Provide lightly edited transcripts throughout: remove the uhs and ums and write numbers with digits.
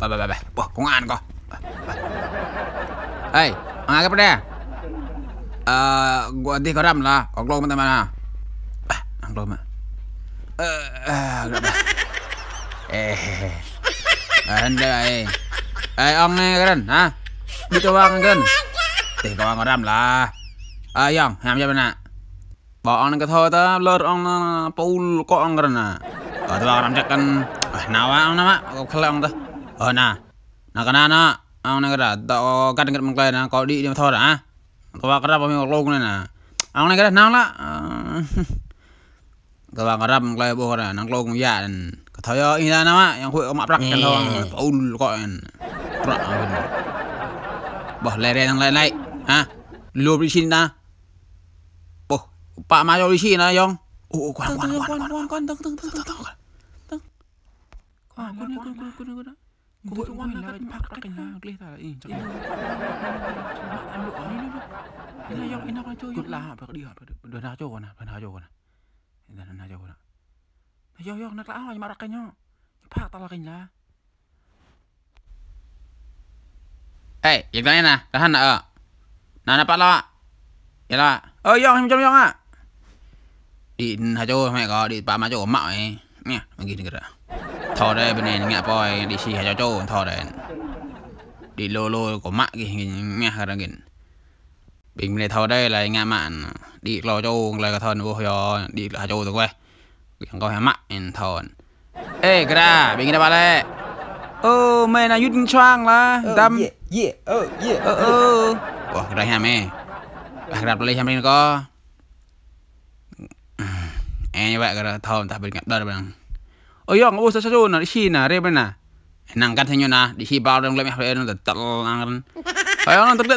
Bỏ công an coi. Ê, cái bên đây. Gua đi có rầm là có lô mà mà. Ăn lô mà. Anh đây. Ông này cái đần hả? Đi cho bang cái đần. Thì có bang có rầm là. Dòng, làm cho bên nè. Bỏ ông này cái thôi ta lơ ông pool có ông cái đần à. Tôi bảo làm chắc cần nào ông nào á, có khơi ông ta. Nè. Nah cái nào ông này cái đó tao cắt cái măng tây nè, có đi thôi đã. Tôi bảo cái đó bao nhiêu lô này nè. Ông này cái đó nào lá. Tôi bảo cái đó măng tây bố này, năng lô cũng dạ. Thôi ý ra nào á, yang hội ông mập rắc chân thôi. Pool gọi. Bỏ lè đen lại này, hả? Lùa đi xin ta. Pak Mayo di sini Yong. Quan. Eh, yang lain nah, tahan nah dapat lah. Ya lah. Yong macam Yong ah. Đi hả cho mẹ có đi ba má cho mạo ấy nè mình ghi được thò đây bên này ngã poi đi xì hả cho thò đây đi lô của mạ kì nghe hả đang gìn bình này thò đây là ngã mạn đi lo cho là cái thon vô rồi đi hả cho rồi quay chẳng có hả mạ thò ê cái ra bình cái ba lệ mày là yết choang là tâm cái này hả mẹ gặp lấy hả mày có như vậy cái thò ta bên cạnh đây bằng Yong ô sao nó đi xì nè đây bên nè nàng cắt theo nhau nè đi xì bao đang lấy mẹ nó tật ăn nó tật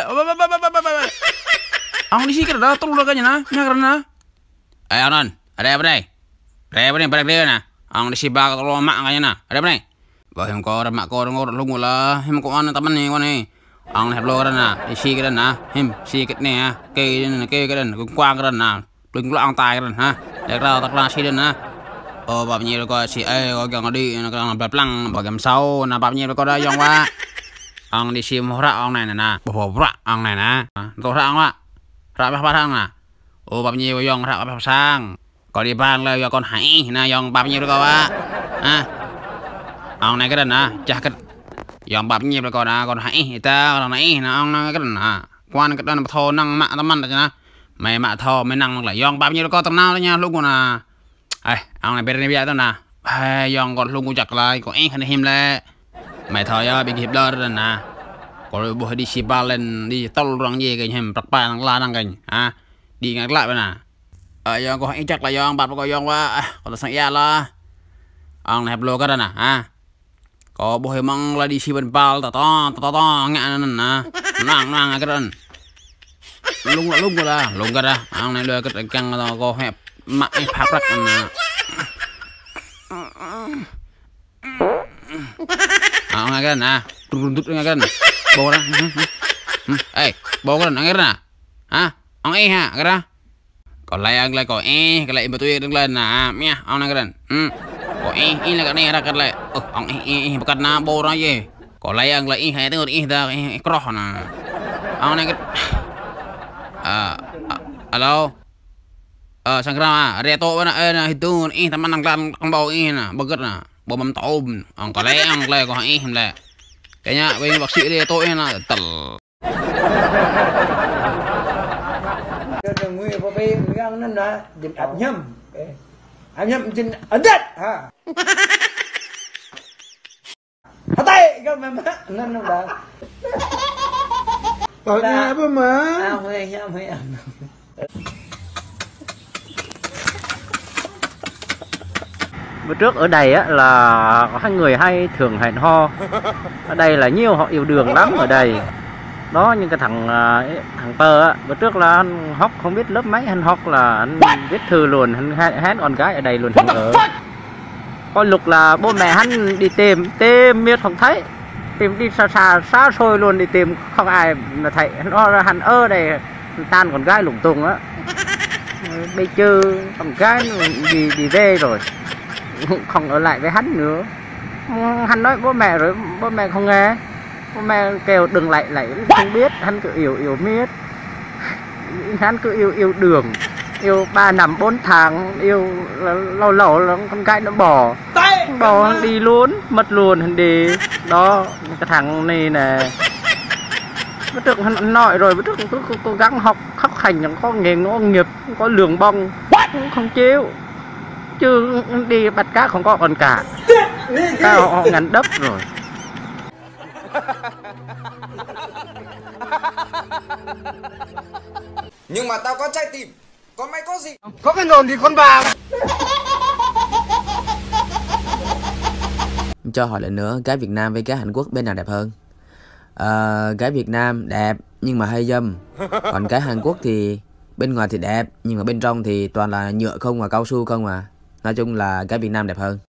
ông đi xì cái đó tung ra cái gì nè nghe cái nè ông ở đây bên đây nè ông đi xì bao cái lo mạng cái nè ở đây bên này bảo hiểm có mạng có ngô lúc ngô là hiểm có ăn tắm này con này ông hẹp lô cái nè đi xì cái đó nè hiểm xì cái này cây cái đó quang cái đó nè đừng lo ăn tài cái đó ha để ra tắc ra xí đến á bao nhiêu coi xí coi cái đi nó còn bẹp lăng bảo cầm sau là bao nhiêu coi đây dòng qua ông đi xí một rạng ông này nè bộ rạng ông này nè tôi rạng á rạng bao thang nè bao nhiêu dòng rạng bao sang có đi bangเลยcon hãy nè dòng bao nhiêu coi á ông này cái đần nè chắc cái dòng bao nhiêu coi nè con hãy ta con này nè ông cái đần nè quan cái đần thô năng mạ tấm ăn được chưa mày mạ thò mày năng lại yong bao nhiêu có tầm nào đó nha lúc còn ông này bên đây bây giờ nè yong còn luôn chặt lại còn anh hình lệ mày thò bị hiệp lơ rồi nè còn bộ đi xì ba lên đi tàu răng gì cái hình bạc ba năng la năng cái đi ngược lại bên nè yong có anh chắc là yong bạc có yong quá còn sang ya là ông này hẹp lô cái đó nè có bộ hình mong là đi xì bên bao to ngã nè năng cái đó lung cái ra ông này đưa cái căng có hẹp mặn phá rắc nè ông này cái nè tụt cái nè bố đó bố cái này nè hả ông ha cái đó còn lại ăn lại có cái lại mà tôi đứng lên nè mẹ ông này cái này có là cái này ra cái lại ông bắt na bố nó gì còn lại ăn lại hai tiếng ra cái cỏ nè ông này cái alo sang ra reto na itu teman nang bau nè bagus nè bau mắm tôm ông có lẽ ông lại có em lẹ cái nhá bên bác sĩ reto nè tật cái người có bé ngang nên là dịch ẩm nhâm trên ấn đất ha tay cái mà nên nó đã ở nhà bơ mà bữa trước ở đây á là có hai người hay thường hẹn hò ở đây là nhiều họ yêu đương lắm ở đây đó nhưng cái thằng Pơ á bữa trước là anh Hóc không biết lớp mấy anh Hóc là anh viết thư luôn anh hát con gái ở đây luôn ở có lục là bố mẹ hắn đi tìm miết không thấy tìm đi xa xôi luôn đi tìm không ai mà thấy hắn ở đây tan con gái lủng tung á bây giờ con gái đi về rồi không ở lại với hắn nữa Hắn nói bố mẹ rồi bố mẹ không nghe, bố mẹ kêu đừng lại không biết, hắn cứ yêu miết, hắn cứ yêu đường, yêu 3 năm 4 tháng, yêu lâu là con gái nó bỏ hắn đi luôn, mất luôn hắn đi. Đó cái thằng này nè, bữa trước hắn nói rồi, bữa trước cứ cố gắng học khắc hành, có nghề có nghiệp, có lường bông không chịu, chứ đi bắt cá không có còn cả, cá họ ngắn đất rồi. Nhưng mà tao có trái tim, còn mày có gì? Có cái nồn thì con vào. Cho hỏi lại nữa, gái Việt Nam với gái Hàn Quốc bên nào đẹp hơn? Gái Việt Nam đẹp nhưng mà hơi dâm, còn gái Hàn Quốc thì bên ngoài thì đẹp nhưng mà bên trong thì toàn là nhựa không và cao su không mà. Nói chung là gái Việt Nam đẹp hơn.